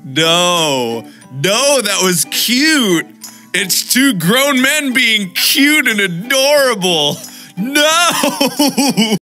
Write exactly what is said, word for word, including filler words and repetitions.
No, no, that was cute. It's two grown men being cute and adorable. No!